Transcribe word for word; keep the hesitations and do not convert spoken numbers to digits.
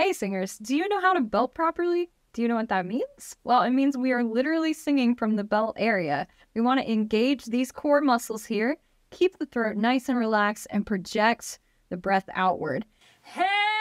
Hey singers, do you know how to belt properly? Do you know what that means? Well, it means we are literally singing from the belt area. We want to engage these core muscles here, keep the throat nice and relaxed, and project the breath outward. Hey!